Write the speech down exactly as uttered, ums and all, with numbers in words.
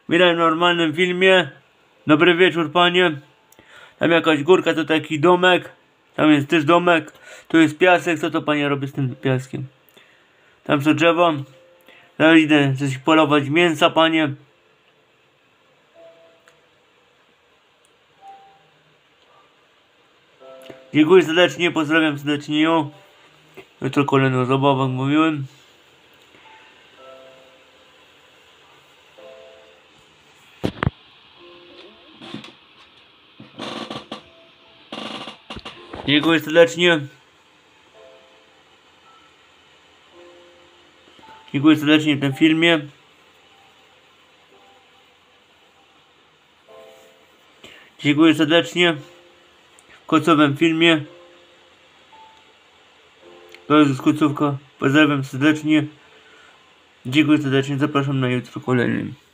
Widać w normalnym filmie. Dobry wieczór, panie. Tam jakaś górka, to taki domek. Tam jest też domek. Tu jest piasek. Co to panie robi z tym piaskiem? Tam są drzewa. Teraz idę coś polować mięsa, panie. Dziękuję serdecznie, pozdrawiam serdecznie ją. Jutro kolejną zabawę, jak mówiłem. Dziękuję serdecznie. Dziękuję serdecznie w tym filmie. Dziękuję serdecznie w końcowym filmie. To jest końcówka. Pozdrawiam serdecznie. Dziękuję serdecznie. Zapraszam na jutro kolejnym.